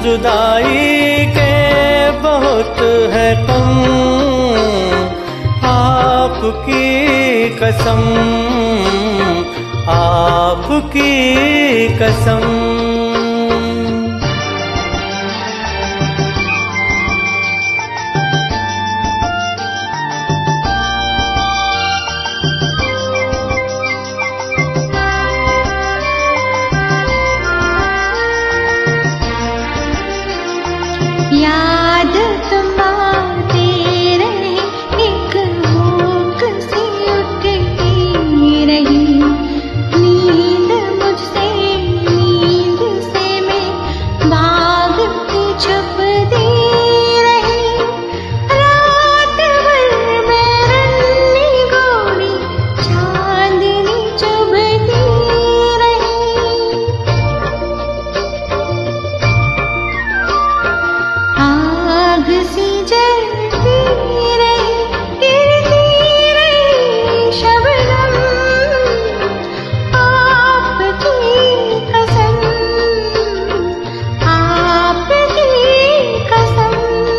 जुदाई के बहुत है गम, आपकी कसम, आपकी कसम। याद तुम आते रहे, एक भूख सी उठती रही, नींद मुझसे नींद से मैं भागती छुपती रही, रात भर मैं रन्नी गोरी चांदनी चुभती रही। आग सी जलती रही, गिरती रही शबनम, आपकी कसम, आपकी कसम।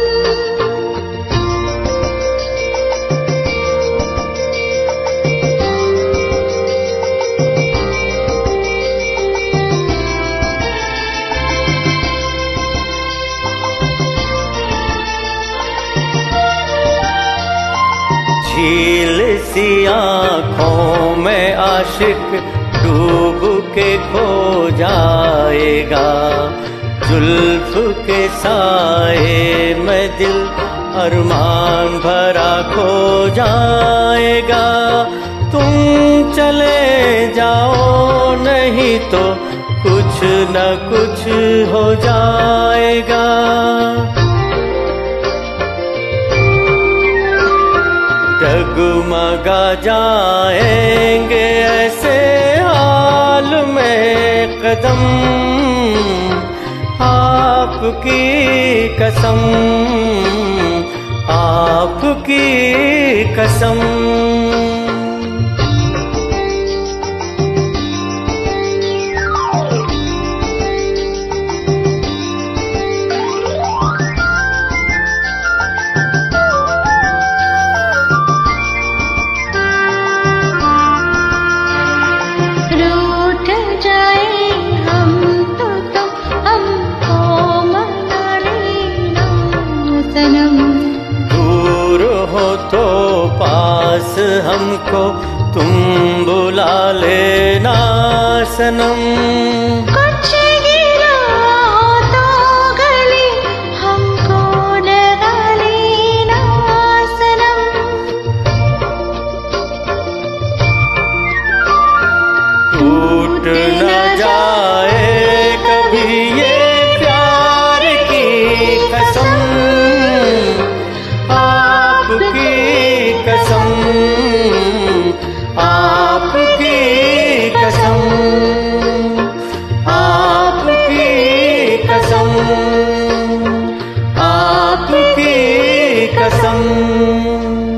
झील सी आँखों में आशिक डूब के खो जाएगा, जुल्फ के साए में दिल अरमान भरा खो जाएगा। तुम चले जाओ नहीं तो कुछ न कुछ हो जाएगा। डगमगा जाएंगे ऐसे हाल में कदम, आपकी कसम, आपकी कसम। रूठ जाए हम तो तुम हमको मना लेना सनम, दूर हो तो पास हमको तुम बुला लेना सनम। कुछ गिरा हो तो गले हमको डरा लेना सनम, टूट न जाए कभी ये प्यार की कसम, आपकी कसम, आपकी कसम, आपकी कसम, आपकी कसम।